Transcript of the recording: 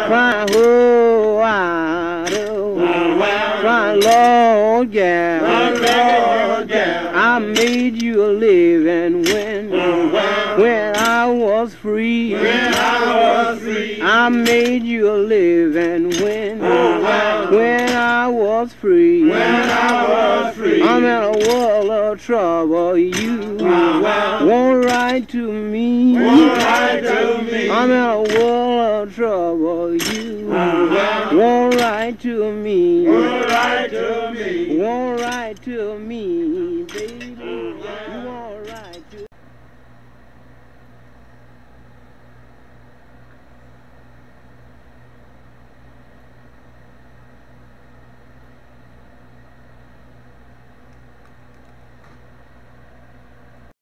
Crying, oh, crying, Lord, yeah. I made you a living when I was free. I made you a living when I was free. I'm in a world of trouble. You won't write to me. I'm in a world of trouble. You won't write to me. Won't write to me.